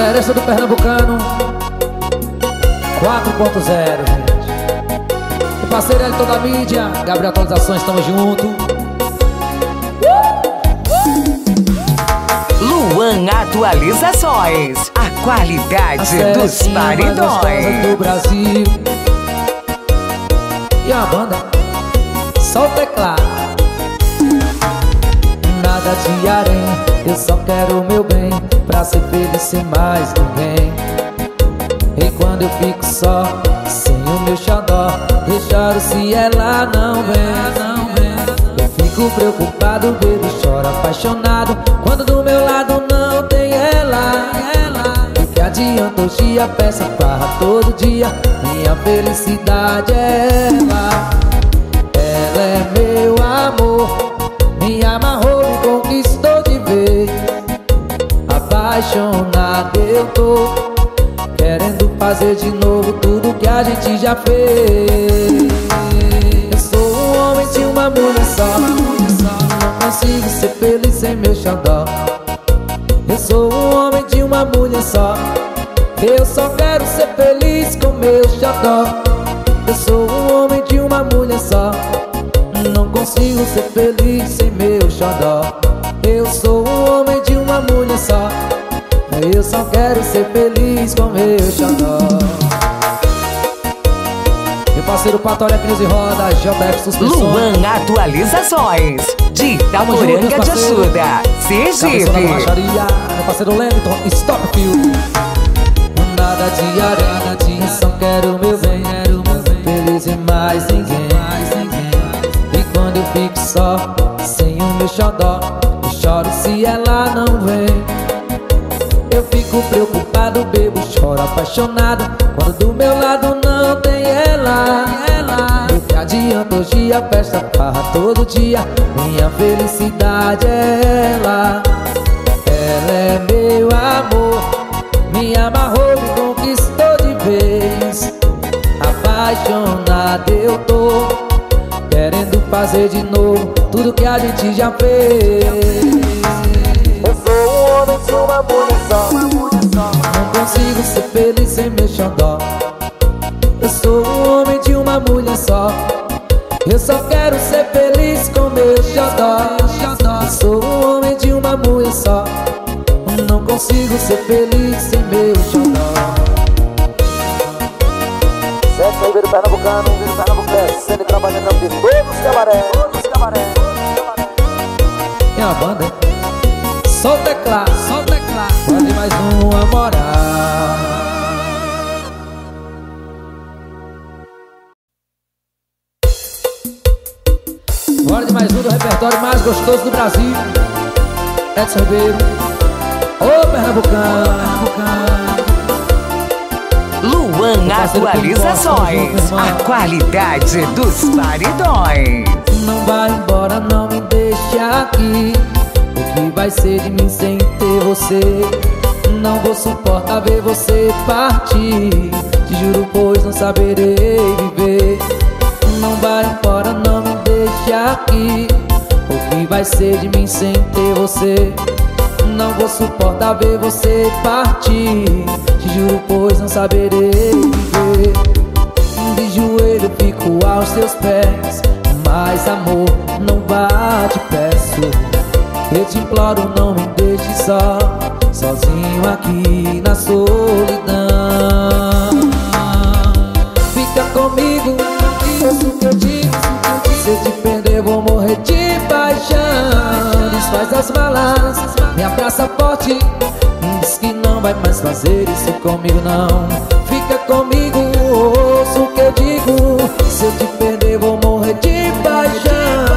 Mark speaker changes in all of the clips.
Speaker 1: Seresta do Pernambucano 4.0, gente. O parceiro Elton da mídia, Gabriel Atualizações, tamo junto.
Speaker 2: Luan Atualizações, a qualidade dos paredões
Speaker 1: do Brasil. E a banda, só o teclado. Nada de harém, eu só quero o meu bem, pra ser feliz sem mais ninguém. E quando eu fico só, sem o meu xodó, eu choro se ela não vem. Eu fico preocupado, bebo, choro apaixonado, quando do meu lado não tem ela. O que adianta hoje a peça farra todo dia, minha felicidade é ela. Ela é meu amor, me amarrou, me conquistou de vez. Apaixonado eu tô, querendo fazer de novo tudo que a gente já fez. Eu sou um homem de uma mulher só, não consigo ser feliz sem meu xodó. Eu sou um homem de uma mulher só, eu só quero ser feliz com meu xodó. Eu sou um homem de uma mulher só, não consigo ser feliz sem meu xodó. Eu sou um homem de uma mulher só, eu só quero ser feliz com meu xodó. Meu parceiro Patória, Pneus e Rodas, JF Suspensões.
Speaker 2: Luan Atualizações, de Itaporanga de Açuda, Sergipe.
Speaker 1: Meu parceiro Lenton, Stopfield. Nada de areia, só quero meu bem, feliz e mais ninguém. E quando eu fico só, sem o meu xodó, eu choro se ela não vem. Eu fico preocupado, bebo, choro apaixonado, quando do meu lado não tem ela. O que adianta hoje a festa farra todo dia, minha felicidade é ela. Ela é meu amor, me amarrou, me conquistou de vez. Apaixonado eu tô, querendo fazer de novo tudo que a gente já fez. Eu sou um homem de uma mulher só, não consigo ser feliz sem meu xodó. Eu sou um homem de uma mulher só, eu só quero ser feliz com meu xodó. Eu sou um homem de uma mulher só, não consigo ser feliz sem meu xodó. Sete Ribeiro Pernambucano, sendo trabalhando de todos os cabarés. E a banda, só o teclado, pode mais uma moral. Bora de mais um do repertório mais gostoso do Brasil, Edson Ribeiro, ô Pernambucano.
Speaker 2: Luan Atualizações, a qualidade dos paredões.
Speaker 1: Não vai embora, não me deixe aqui, o que vai ser de mim sem ter você? Não vou suportar ver você partir, te juro pois não saberei viver. Não vai embora, não me deixe aqui, o que vai ser de mim sem ter você? Não vou suportar ver você partir, te juro pois não saberei viver. De joelho fico aos teus pés, mas amor, não vá, te peço. Eu te imploro, não me deixe só, sozinho aqui na solidão. Fica comigo, ouça o que eu digo, se eu te perder vou morrer de paixão. Desfaz as malas, me abraça forte, diz que não vai mais fazer isso comigo não. Fica comigo, ouça o que eu digo, se eu te perder vou morrer de paixão.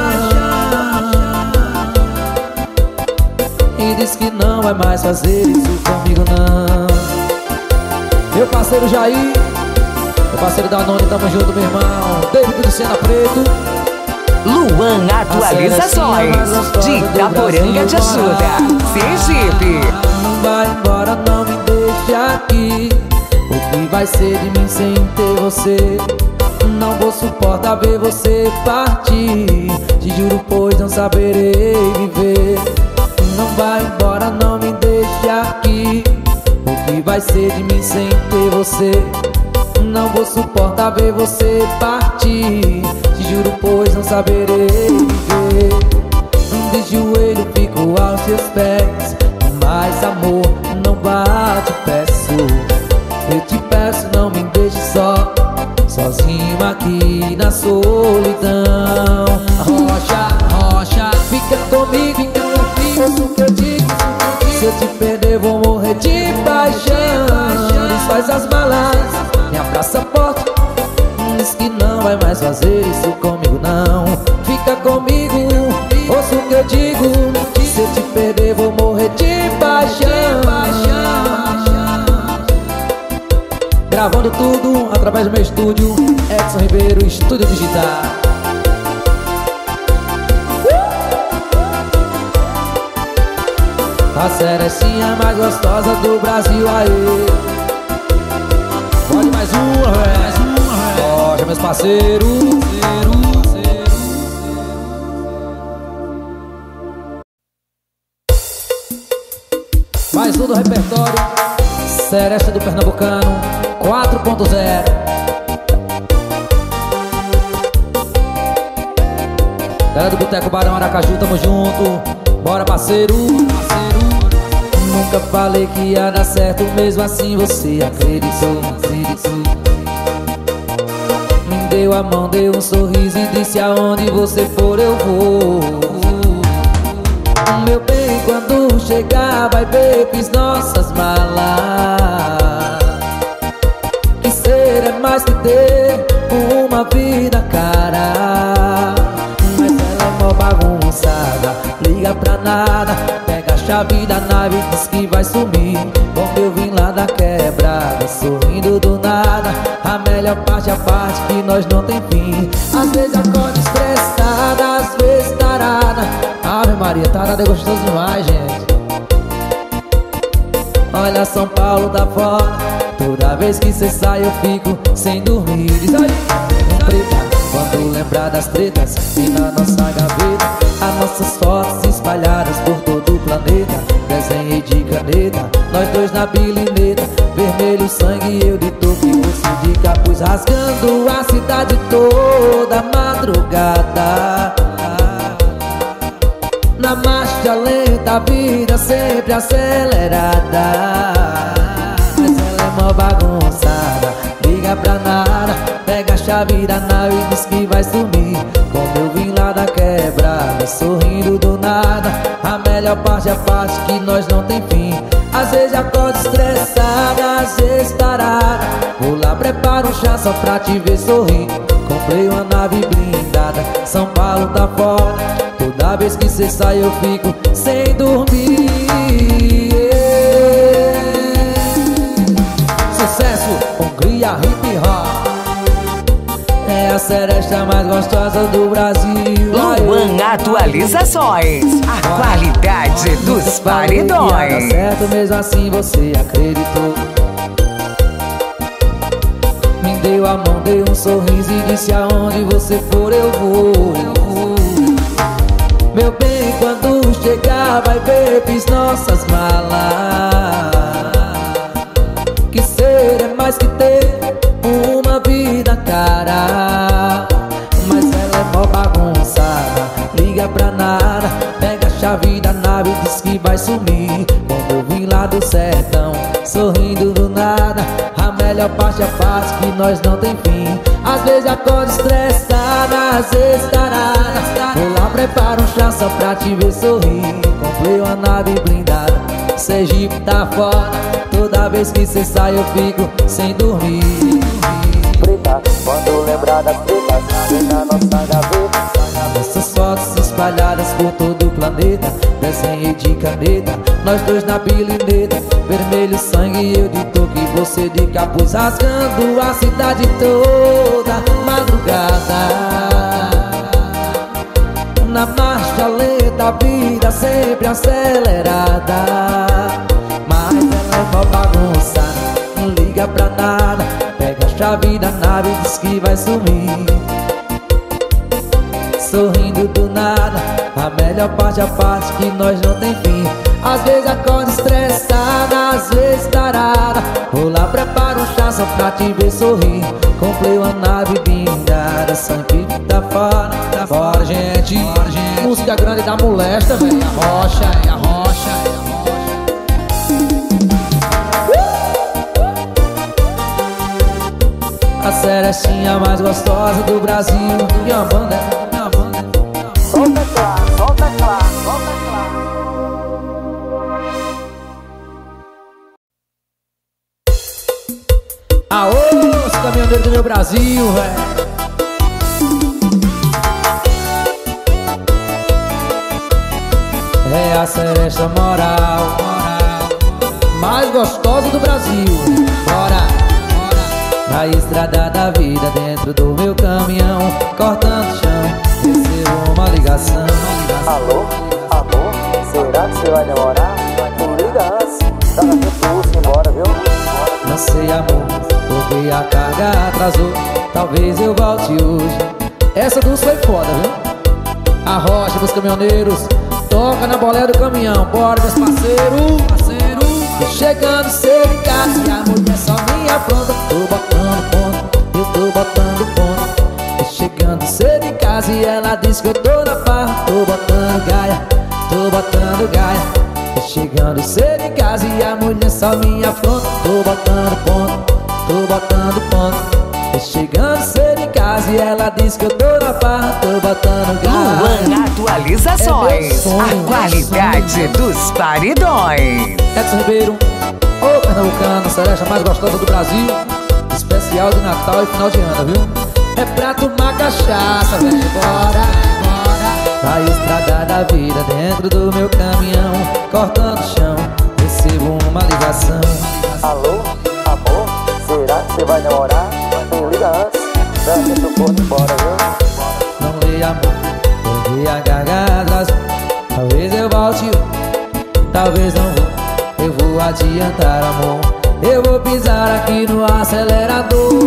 Speaker 1: E diz que não vai mais fazer isso comigo não. Meu parceiro Jair, meu parceiro Danone, tamo junto meu irmão. David do Sena Preto.
Speaker 2: Luan Atualizações, de Itaporanga de Açuda, Sergipe.
Speaker 1: Não vai embora, não me deixe aqui, o que vai ser de mim sem ter você? Não vou suportar ver você partir, te juro pois não saberei viver. Não vai embora, não me deixe aqui, o que vai ser de mim sem ter você? Não vou suportar ver você partir. Te juro, pois não saberei viver. De joelho fico aos seus pés, mas amor, não vá, te peço. Eu te peço, não me deixe só, sozinho aqui na solidão. Rocha, rocha, fica comigo, ouça o que eu digo. Se eu te perder vou morrer de paixão. Desfaz as malas, me abraça forte, diz que não vai mais fazer isso comigo não. Fica comigo, ouça o que eu digo. Se eu te perder vou morrer de paixão. Gravando tudo através do meu estúdio Edson Ribeiro, Estúdio Digital. A Cerecinha mais gostosa do Brasil, aê. Pode mais uma, velho. Rocha, meus parceiros. Mais um do repertório Seresta do Pernambucano 4.0. Galera do Boteco Barão Aracaju, tamo junto. Bora, parceiro. Nunca falei que ia dar certo, mesmo assim você acreditou. Me deu a mão, deu um sorriso e disse: aonde você for eu vou. Meu bem, quando chegar vai ver, fiz nossas malas. Que ser é mais que ter uma vida cara. Mas ela é mó bagunçada, liga pra nada, pega a chave da nave e diz que vai sumir. Como eu vim lá da quebrada, sorrindo do nada. A melhor parte é a parte que nós não tem fim. Às vezes acordo estressada, às vezes tarada. Ave Maria, tarada é gostoso demais, gente. Olha São Paulo da fora, toda vez que cê sai eu fico sem dormir. Diz aí, preta, quando lembrar das tretas e na nossa gaveta, as nossas fotos espalhadas por todo o planeta. Desenhei de caneta, nós dois na bilineta. Vermelho sangue, eu de toque, você de capuz, rasgando a cidade toda madrugada. Na marcha lenta, a vida sempre acelerada. Mas ela é mó bagunçada, liga pra nada, pega a chave da nave e diz que vai sumir. Como eu vim lá da quebrada, sorrindo do nada. A melhor parte é a parte que nós não tem fim. Às vezes acordo estressada, às vezes tarada. Vou lá, preparo um chá só pra te ver sorrir. Comprei uma nave blindada, São Paulo tá fora, toda vez que cê sai eu fico sem dormir. Sucesso, Hungria Hip Hop. É a seresta mais gostosa do Brasil.
Speaker 2: Luan Atualizações, a qualidade dos paredões.
Speaker 1: Dá certo, mesmo assim você acreditou. Me deu a mão, deu um sorriso e disse: aonde você for eu vou. Meu bem, quando chegar vai ver, fiz nossas malas. Que ser é mais que ter uma vida cara. Mas ela é mó bagunçada, liga pra nada, pega a chave da nave e diz que vai sumir. Quando eu vim lá do sertão, sorrindo do nada. A melhor parte é a parte que nós não tem fim. Às vezes acordo estressada, às vezes tarada. Vou lá, preparo um chá só pra te ver sorrir. Comprei uma nave blindada, Sergipe tá fora, toda vez que cê sai eu fico sem dormir. Preta, quando lembrar das tretas na nossa gaveta, nossas fotos espalhadas por todo o planeta. Desenhei de caneta, nós dois na bilineta. Vermelho sangue, eu de toque, você de capuz, rasgando a cidade toda madrugada. Na marcha lenta, a vida sempre acelerada. Mas ela é mó bagunçada, não liga pra nada, pega a chave da nave e diz que vai sumir. Sorrindo do nada, a melhor parte é a parte que nós não tem fim. Às vezes acordo estressada, às vezes tarada. só pra te ver sorrir. Comprei uma nave blindada, sangue tá fora, tá fora, gente. Música grande da molesta, velho. A rocha, a rocha. A Cerestinha mais gostosa do Brasil. E a banda,
Speaker 3: solta claro, solta claro, solta claro.
Speaker 1: Aô, os caminhoneiros do meu Brasil, velho. É a seresta moral, mais gostosa do Brasil. Bora! Na estrada da vida, dentro do meu caminhão, cortando o chão, recebo uma ligação.
Speaker 3: Alô, amor, será que você vai demorar? Me liga antes, dá pra tempo embora, viu?
Speaker 1: Não sei, amor, porque a carga atrasou. Talvez eu volte hoje. Essa dos foi foda, viu? A rocha dos caminhoneiros toca na boleia do caminhão. Bora, meus parceiros. Tô chegando cedo em casa e a mulher só me afronta. Tô botando ponto, eu tô botando ponto. Tô chegando cedo em casa e ela diz que eu tô na farra. Tô botando gaia, tô botando gaia. Tô chegando cedo em casa e a mulher só me afronta. Tô botando ponto, tô botando ponto. Tô chegando cedo em casa e ela diz que eu tô na farra. Tô botando gaia.
Speaker 2: Luan Atualizações, a qualidade dos paredões.
Speaker 1: Edson Ribeiro, ô pernambucano, seresta mais gostosa do Brasil. Especial de Natal e final de ano, viu? É pra tomar cachaça, velho. Bora, bora. Na estrada da vida, dentro do meu caminhão, cortando o chão, recebo uma ligação.
Speaker 3: Alô, amor, será que você vai demorar? Me liga antes, dá pra tempo embora, viu?
Speaker 1: Não leia, amor, porque a carga atrasou. Talvez eu volte, talvez não vou. Eu vou adiantar, amor. Eu vou pisar aqui no acelerador.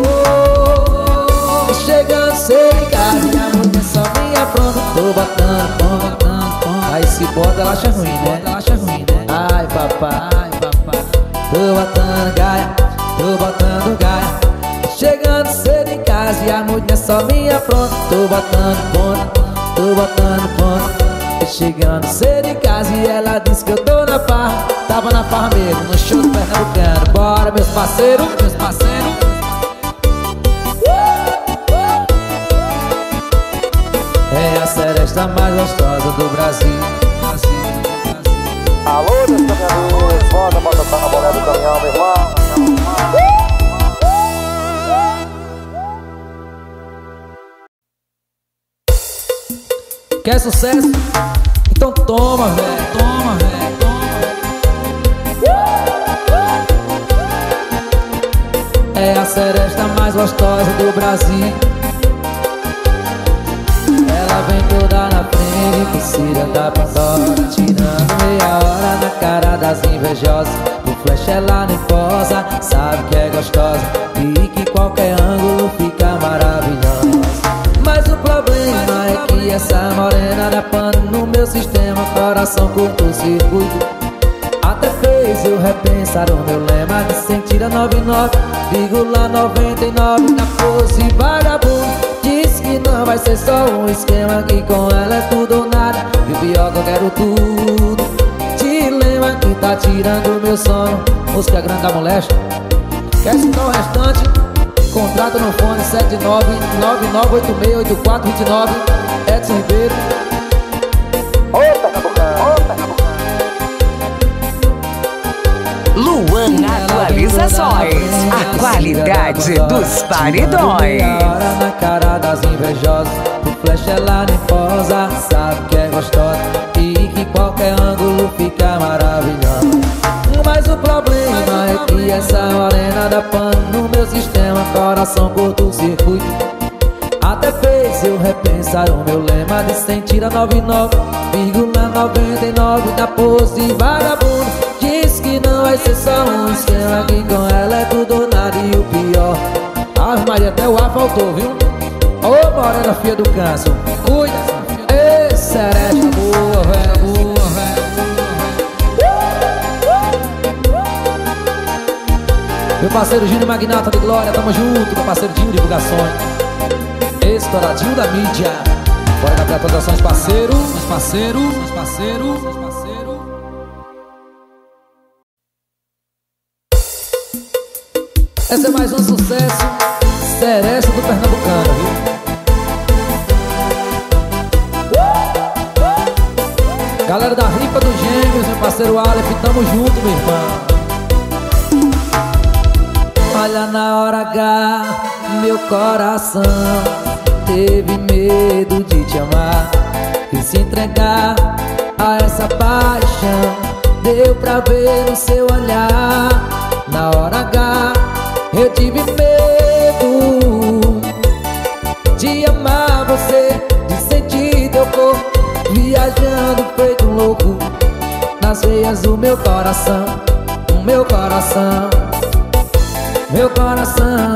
Speaker 1: Chegando cedo em casa e a mulher só me afronta. Tô botando ponto. Aí se bota ela acha ruim, né? Ai, papai. Tô botando gaia, tô botando gaia. Chegando cedo em casa e a mulher só me afronta. Tô botando ponto. Chegando cedo em casa e ela disse que eu tô na farra. Tava na farra mesmo, no show do pernambucano. Bora, meus parceiros. É a seresta mais gostosa do Brasil.
Speaker 3: Alô, meus caminhoneiros, volta pra tocar na boleia do caminhão, meu irmão.
Speaker 1: Quer sucesso? Então toma, velho. É a seresta mais gostosa do Brasil. Ela vem toda na frente, piscina da Pandora, tirando meia hora na cara das invejosas. O flash ela nem posa, sabe que é gostosa e que qualquer ângulo fica maravilhosa. Mas o problema é que essa morena dá pano no meu sistema, coração curto-circuito. Até fez eu repensar o meu lema de sentir a 99,99 na pose vagabundo. Diz que não vai ser só um esquema, que com ela é tudo ou nada. E o pior que eu quero tudo. Dilema que tá tirando o meu sono. Música grande da molesta. Quer escutar o restante? Contrato no fone 7999868429. Edson Ribeiro.
Speaker 3: Ô pernambucano.
Speaker 2: Luan Atualizações, a qualidade dos paredões.
Speaker 1: Meia hora na cara das invejosas. O flash ela nem posa, sabe que é gostosa e que qualquer ângulo fica maravilhosa. Mas o problema é que essa morena dá pano no meu sistema, coração curto-circuito. Até fez eu repensar o meu lema de sentir a 99,99 da pose vagabundo. Diz que não vai ser só um esquema, que com ela é tudo ou nada. E o pior, Ave Maria, até o ar faltou, viu? Ô morena filha do câncer, cuida. Ê, seresta boa, velho. Meu parceiro Júnior Magnata de Glória, tamo junto. Meu parceiro Dinho Divulgações, estouradinho da mídia. Bora dar atualizações, parceiro. Meus parceiros, meus parceiros, meus parceiros. Essa é mais um sucesso, Seresta do Pernambucano, viu? Galera da Rifa dos Gêmeos, meu parceiro Aleph, tamo junto, meu irmão. Olha na hora H, meu coração teve medo de te amar e se entregar a essa paixão. Deu pra ver no seu olhar. Na hora H, eu tive medo de amar você, de sentir teu corpo viajando feito um louco nas veias do meu coração, o meu coração, meu coração,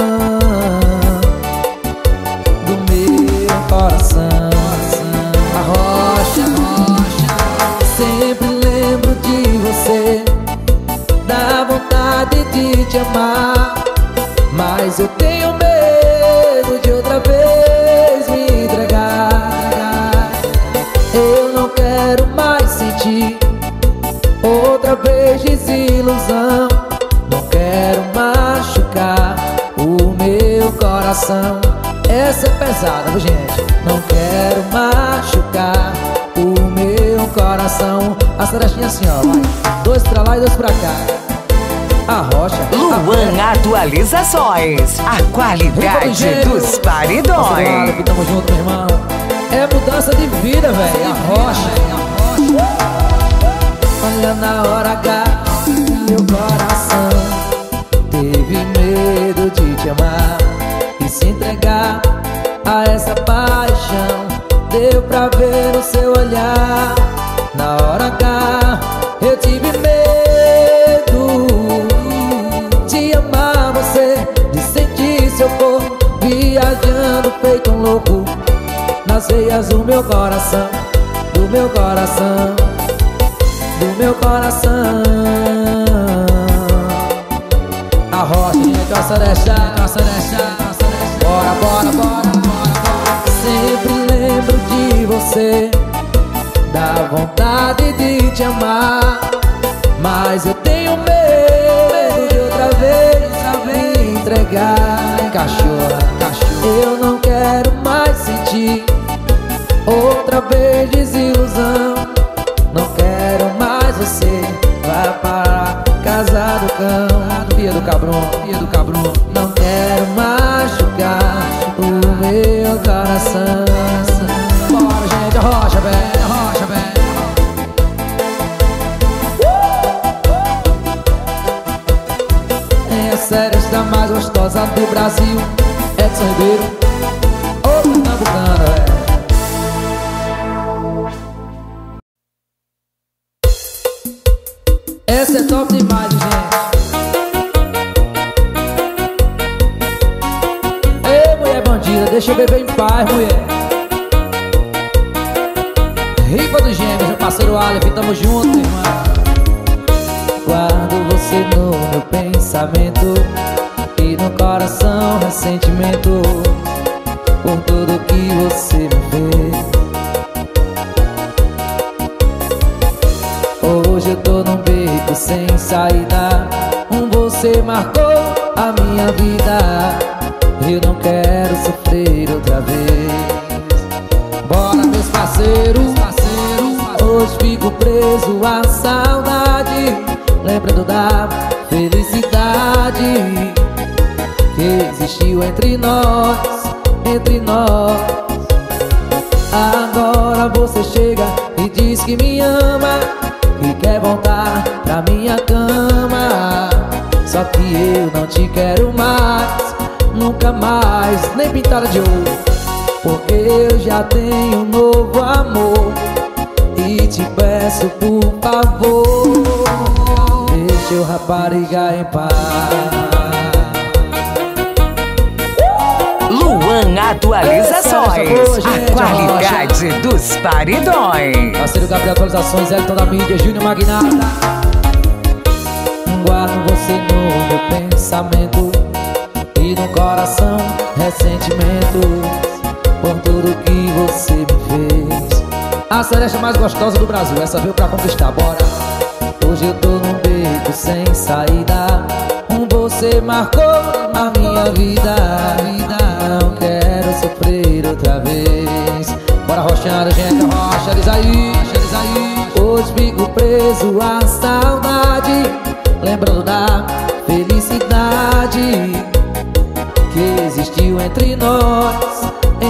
Speaker 1: do meu coração. A rocha, sempre lembro de você, dá vontade de te amar, mas eu tenho medo de outra vez me entregar. Eu não quero mais sentir outra vez desilusão. Não quero machucar o meu coração. Essa é pesada, viu, gente? Não quero machucar o meu coração. A Serestinha assim, ó, vai. 2 pra lá e 2 pra cá. A rocha.
Speaker 2: Luan Atualizações, a qualidade dos paredões.
Speaker 1: Tamo junto, meu irmão. É mudança de vida, velho. A rocha. Olha na hora H, meu coração teve medo de te amar e se entregar a essa paixão. Deu pra ver no seu olhar. Na hora H, eu tive medo de amar você, de sentir seu corpo viajando feito um louco nas veias do meu coração, do meu coração, do meu coração. A rocha, gente, a Seresta, a Seresta, a Seresta. Bora, bora, bora, bora, bora. Sempre lembro de você, dá vontade de te amar, mas eu tenho medo de outra vez me entregar. Cachorra, cachorra. Eu não quero mais sentir outra vez desilusão. Não quero mais você, vai para casa do cão, Via do Cabrum, Via do Cabrum. Não quero machucar o meu coração. Bora, gente, a rocha, velho, a rocha, velho. É a Seresta mais gostosa do Brasil, Edson Ribeiro, ô Pernambucana, velho. Essa é top demais, gente. Ei, mulher bandida, deixa eu beber em paz, mulher. Rifa dos Gêmeos, meu parceiro Aleph, tamo junto, irmão. Guardo você no meu pensamento e no coração ressentimento por tudo que você me fez. Hoje eu tô num beco sem saída, você marcou a minha vida. Eu não quero sofrer outra vez. Bora, meus parceiros, hoje fico preso à saudade, lembrando da felicidade que existiu entre nós, entre nós. Agora você chega e diz que me ama e quer voltar pra minha cama. Só que eu não te quero mais, nunca mais, nem pintada de ouro, porque eu já tenho um novo amor. E te peço por favor, deixa eu rapariga em paz.
Speaker 2: Luan Atualizações, a qualidade dos paredões.
Speaker 1: Parceiro Gabriel Atualizações, Elton da mídia, Júnior Magnata. Guardo você no meu pensamento e no coração ressentimentos por tudo que você me fez. A seresta mais gostosa do Brasil, essa veio pra conquistar, bora. Hoje eu tô num beco sem saída, você marcou a minha vida. Não quero sofrer outra vez. Bora rochando, gente, rocha, diz aí. Hoje fico preso à saudade, lembrando da felicidade que existiu entre nós.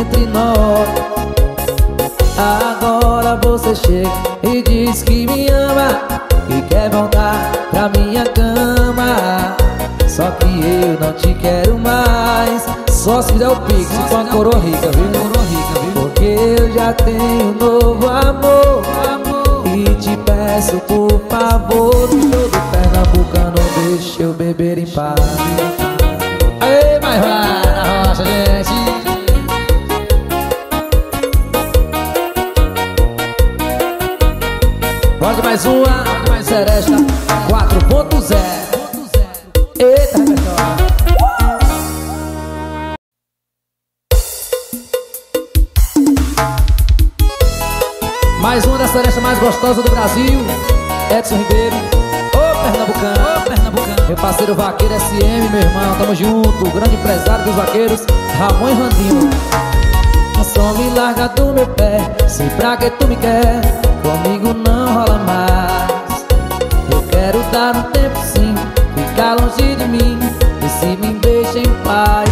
Speaker 1: Agora você chega e diz que me ama e quer voltar pra minha cama. Só que eu não te quero mais. Só se fizer o pix, se for uma coroa rica, viu? Porque eu já tenho um novo amor. E te peço por favor, do show do Pernambucano, deixa eu beber em paz. Aê, mas vai na rocha, gente. Bora de mais uma, Seresta 4.0. Eita, repertório. Mais uma da seresta mais gostosa do Brasil, Edson Ribeiro, ô Pernambucano. Meu parceiro vaqueiro SM, meu irmão, tamo junto. O grande empresário dos vaqueiros, Ramon e Randinho. Só me larga do meu pé, sei pra que tu me quer, comigo não rola mais. Eu quero dar um tempo sim, ficar longe de mim, e se me deixa em paz.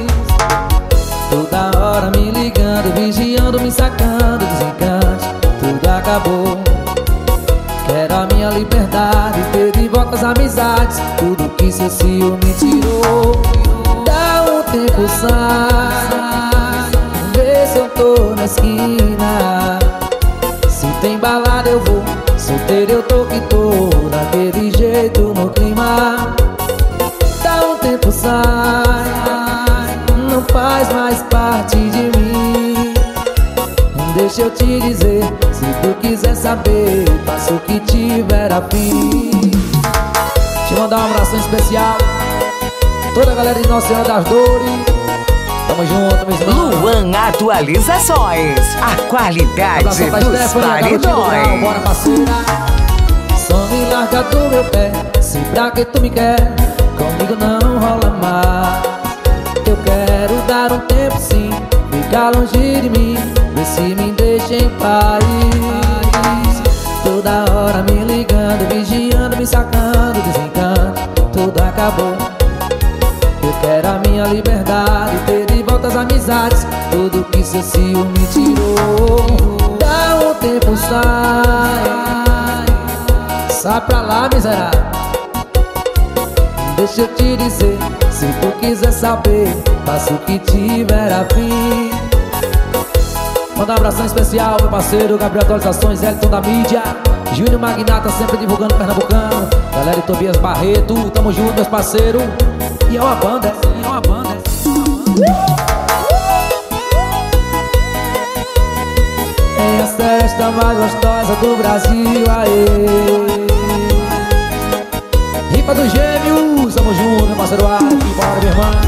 Speaker 1: Toda hora me ligando, vigiando, me sacando, desencante, tudo acabou. Quero a minha liberdade, ter de volta as amizades, tudo que seu ciúme me tirou. Dá um tempo, sai, vê se eu tô na esquina. Se tem balada eu vou, solteiro eu tô que tô, daquele jeito no clima. Dá um tempo, sai, não faz mais parte de mim. Deixa eu te dizer, se tu quiser saber, faça o que tiver a fim. Deixa eu mandar um abração especial toda a galera de Nossa Senhora das Dores. Tamo junto, meus irmãos.
Speaker 2: Luan Atualizações, a qualidade dos paredões.
Speaker 1: Bora, parceira. Só me larga do meu pé, se pra que tu me quer, comigo não rola mais. Eu quero dar um tempo sim, ficar longe de mim, vê se me deixa em paz. Toda hora me ligando, vigiando, me sacando, desencante, tudo acabou. Eu quero a minha liberdade, ter de volta as amizades, tudo que seu ciúme tirou. Dá um tempo, sai pra lá, miserável. Deixa eu te dizer, se tu quiser saber, faça o que tiver a fim. Manda um abração especial, meu parceiro Gabriel Atualizações, Elton da mídia, Júnior Magnata, sempre divulgando Pernambucano, galera de Tobias Barreto, tamo junto, meus parceiros. E é uma banda, É a festa mais gostosa do Brasil, aê. Ripa dos Gêmeos, tamo junto, meu parceiro Ark, bora, meu irmão.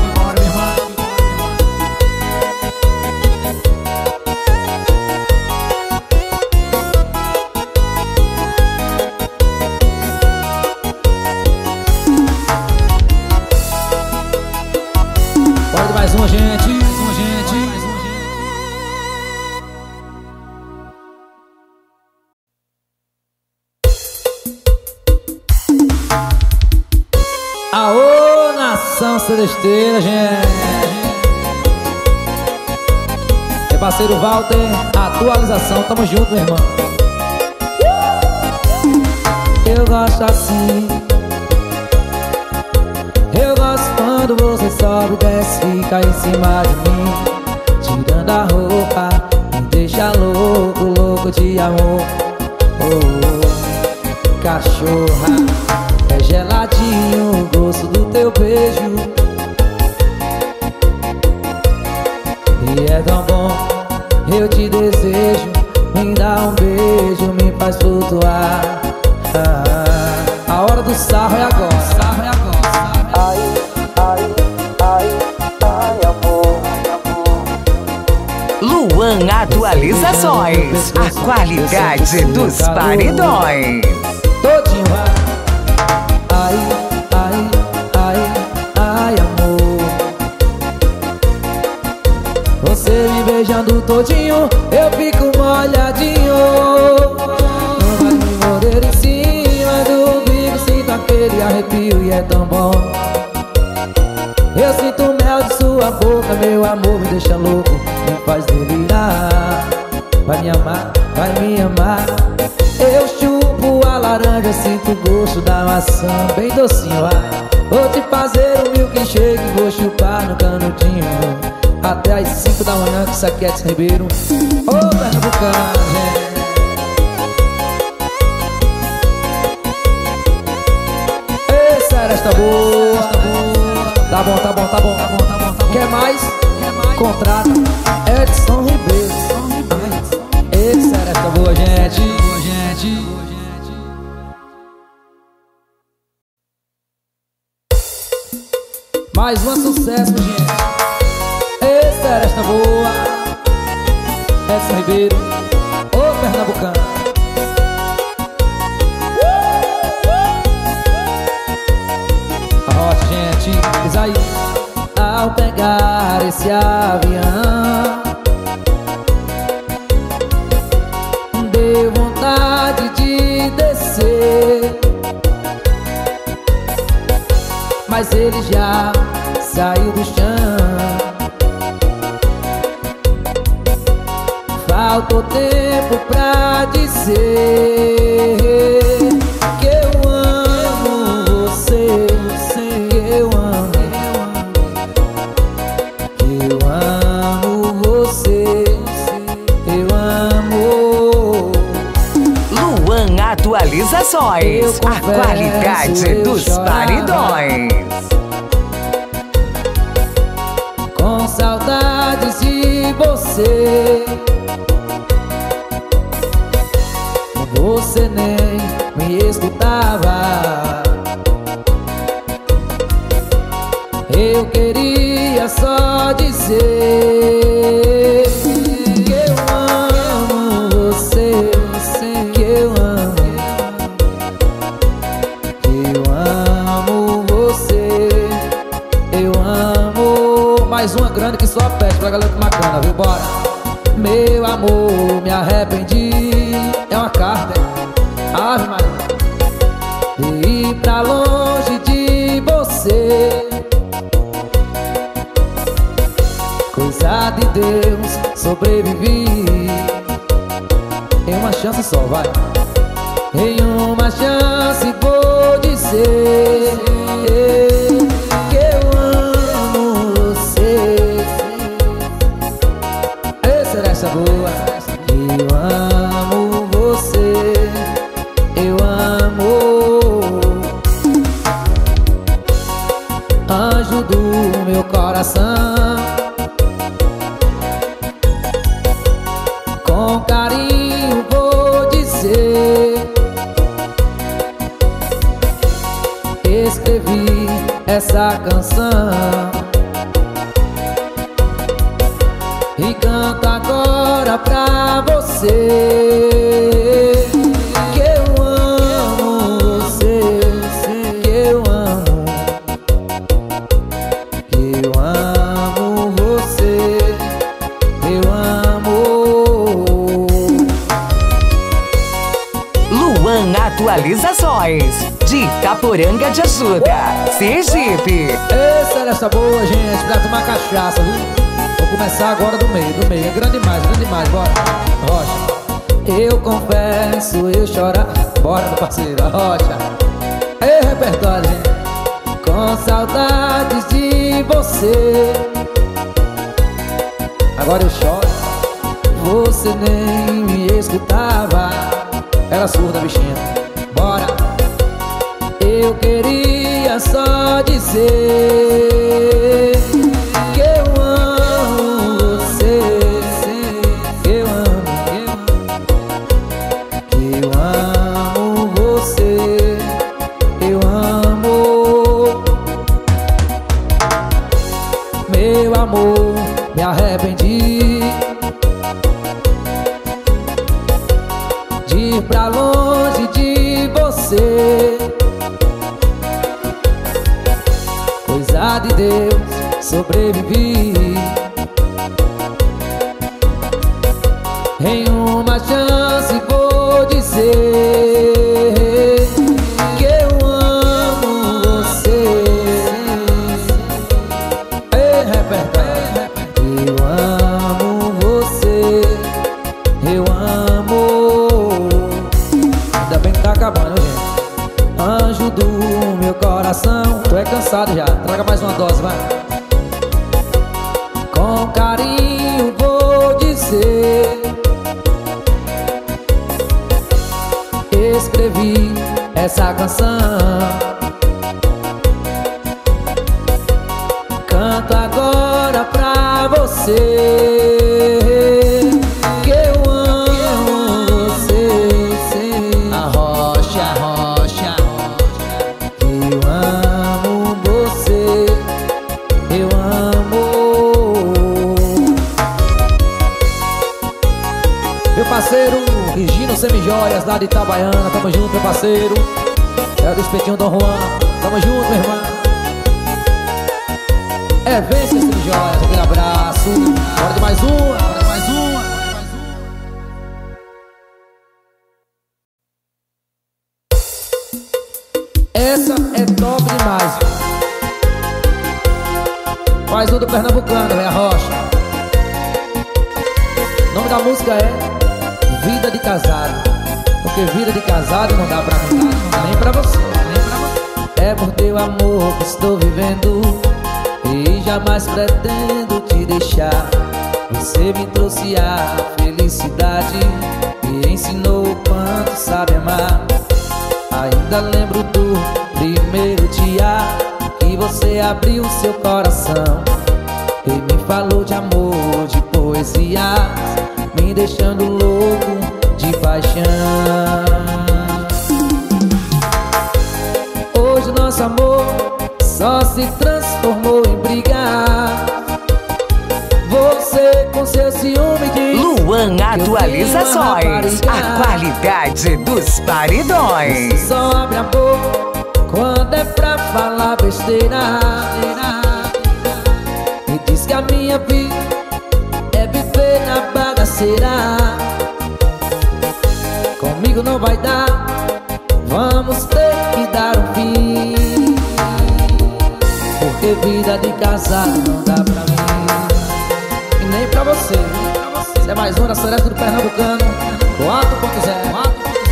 Speaker 1: Mais uma, gente. Aô, nação celesteira, gente. Meu parceiro Walter, Atualização, tamo junto, meu irmão. Eu gosto assim, eu gosto quando você sobe, desce, fica em cima de mim, tirando a roupa, me deixa louco, louco de amor. Oh, cachorra, é geladinho o gosto do teu beijo, e é tão bom, eu te desejo, me dá um beijo, me faz flutuar. A hora do do sarro é agora. Sarro é agora.
Speaker 3: Ai, ai, ai, ai, amor.
Speaker 2: Luan Atualizações, a qualidade dos paredões.
Speaker 1: Todinho vai. Ai, ai, ai, ai, amor. Você me beijando todinho, eu fico molhadinho. Não vai me morder em cima do umbigo, sinto aquele arrepio e é tão bom. Eu sinto o mel de sua boca, meu amor me deixa louco, me faz delirar. Vai me amar, vai me amar. Eu chupo a laranja, sinto o gosto da maçã, bem docinho, vai. Vou te fazer um milkshake, vou chupar no canudinho até às 5 da manhã, que isso aqui é de Ribeiro. Ô, Pernambucano, gente. Ei, Seresta boa. Tá bom, tá bom, tá bom, tá bom, tá bom. Quer mais? Contrata Edson Ribeiro. Ei, Seresta boa, gente. Mais um sucesso, gente. Ei, Seresta boa. Edson Ribeiro. Ô, Pernambucano. Rocha, gente, diz aí. Ao pegar esse avião, deu vontade de descer, mas ele já saiu do chão. Faltou tempo pra dizer que eu amo você, que eu amo você, eu amo.
Speaker 2: Luan Atualizações, a qualidade dos paredões.
Speaker 1: Com saudades de você, você nem me escutava. Eu queria só dizer que eu amo você, que eu amo você, eu amo. Mais uma grande que só pede pra galera tomar cana, viu? Bora. Meu amor, me arrependi. É uma carta, Ave Maria. De ir pra longe de você, coisa de Deus, sobrevivi. Em uma chance só, vai. Em uma chance vou dizer que eu amo você. Essa era essa boa. Eu amo você, eu amo. Anjo do meu coração, com carinho vou dizer, escrevi essa canção e canto agora pra você. Que eu amo você, que eu amo você, eu amo.
Speaker 2: Luan Atualizações, de Itaporanga de Açúcar, Sergipe.
Speaker 1: Essa era essa boa, gente, pra tomar cachaça, viu? Vou começar agora do meio, é grande demais, bora. Rocha, eu confesso, eu chorar. Bora, meu parceiro, Rocha. Ei, repertório, gente. Com saudades de você, agora eu choro. Você nem me escutava. Era surda, bichinha. Bora. Eu queria só dizer que eu amo você, que eu amo você, eu sobrevivi. Em uma chance vou dizer que eu amo você. Ei, repertório, eu amo você, eu amo. Ainda bem que tá acabando, gente. Anjo do meu coração. Tu é cansado já, traga mais uma dose, vai. Com carinho vou dizer, escrevi essa canção. Canto agora pra você que eu amo você. Arrocha, arrocha, eu amo você, eu amo. Meu parceiro Regino Semijoias, lá de Itabaiana, tamo junto, meu parceiro. É do espetinho Dom Juan, tamo junto, meu irmão. É, vem, Semijoias, aquele abraço. Bora de mais uma, bora de mais uma. Essa é top demais. Mais um do Pernambucano, é a Rocha. O nome da música é Vida de Casado. Porque vida de casado não dá pra mim, nem pra você, nem pra você. É por teu amor que estou vivendo e jamais pretendo te deixar. Você me trouxe a felicidade e ensinou o quanto sabe amar. Ainda lembro do primeiro dia que você abriu seu coração e me falou de amor, de poesia, me deixando louco de paixão. Hoje nosso amor só se transformou em briga. Você com seu ciúme diz
Speaker 2: Luan Atualizações, a qualidade dos paredões.
Speaker 1: você só abre a boca quando é pra falar besteira. E diz que a minha vida é viver na bagaceira. Comigo não vai dar, vamos ter que dar um fim. Porque vida de casado não dá pra mim e nem pra você. Isso é mais uma da Seresta do Pernambucano 4.0.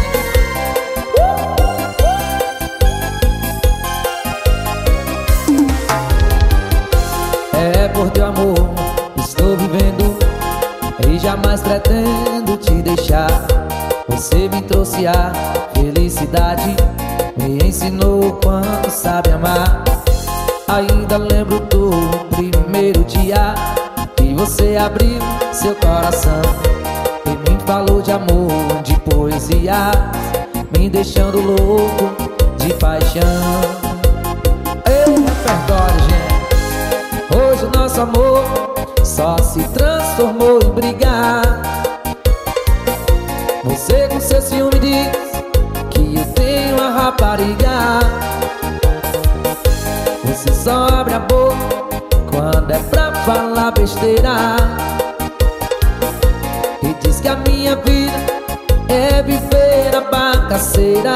Speaker 1: É por teu amor estou vivendo e jamais pretendo te deixar. Você me trouxe a felicidade, me ensinou o quanto sabe amar. Ainda lembro do primeiro dia que você abriu seu coração e me falou de amor, de poesia, me deixando louco de paixão. Ei, repertório, gente. Hoje o nosso amor só se transformou em briga. Você com seu ciúme diz que eu tenho uma rapariga. Você só abre a boca quando é pra falar besteira. E diz que a minha vida é viver a bagaceira.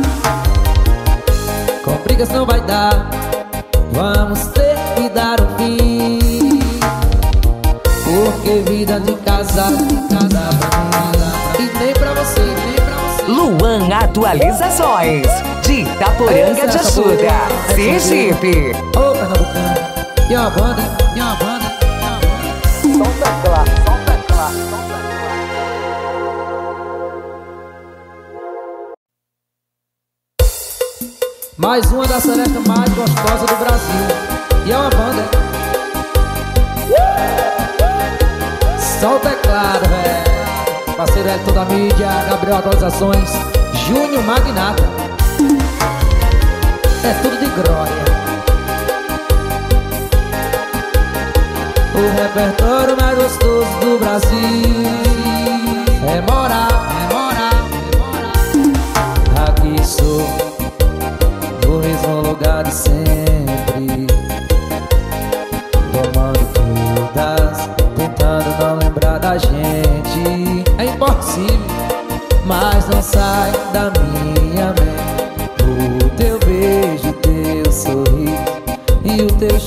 Speaker 1: Com brigas não vai dar, vamos ter que dar um fim. Porque vida de casado não dá pra mim, e nem pra você, nem pra você.
Speaker 2: Luan Atualizações, de Itaporanga de Açúcar, Sergipe.
Speaker 1: Ô, Pernambucano, e uma banda, e uma banda, e uma banda.
Speaker 3: Som teclado, som teclado, som teclado.
Speaker 1: Mais uma da Celesta mais gostosa do Brasil. E é uma banda. Só o teclado, velho. Parceiro Hélio toda a mídia, Gabriel Atualizações, Júnior Magnata. É tudo de glória. O repertório mais gostoso do Brasil é morar, é morar, é morar. Aqui sou no mesmo lugar de sempre, toma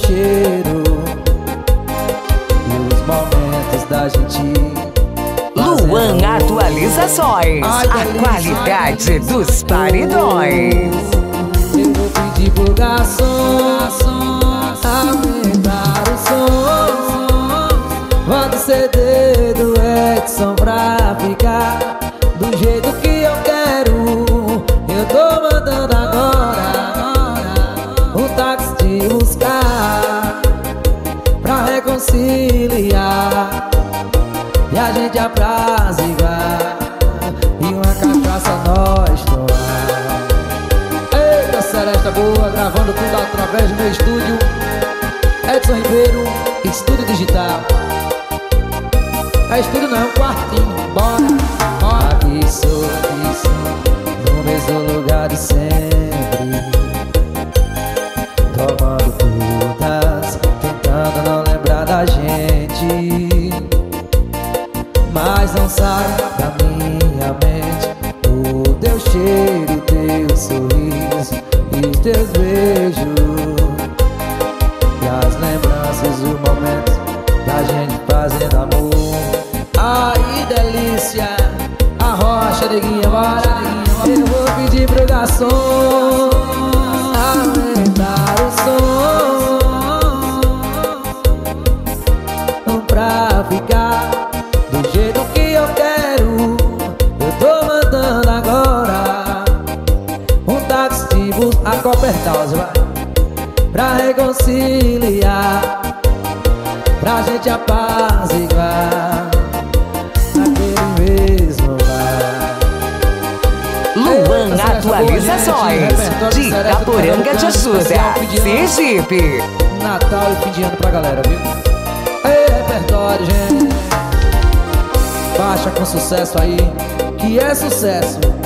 Speaker 1: cheiro e os momentos da gente.
Speaker 2: Luan Atualizações, a qualidade dos paredões.
Speaker 1: Eu vou pedir pro garçom aumentar o som. Bota o CD do Edson pra ficar do jeito que eu quero. Eu tô mandando agora um táxi te buscar pra reconciliar e a gente apraziguar e uma cachaça nós tomar. Eita, Celeste boa, gravando tudo através do meu estúdio Edson Ribeiro, estúdio digital. É estúdio não, é um quartinho. Bora, bora. Aqui sou, no mesmo lugar de sempre, tomando todas, tentando não lembrar da gente, mas não sai da minha mente o teu cheiro, teu sorriso e os teus beijos, e as lembranças, os momentos da gente fazendo amor. Ai, delícia, a rocha, neguinha, bora. Eu vou pedir pro garçom aumentar o som pra ficar do jeito que eu quero. Eu tô mandando agora um táxi tipo a Copperhouse, vai, pra reconciliar, pra gente apaziguar naquele mesmo bar.
Speaker 2: Luan Atualizações, de Itaporanga de Açuda, Sergipe.
Speaker 1: Natal e fim de ano pra galera, viu? Ei, repertório, gente. Baixa com sucesso aí, que é sucesso.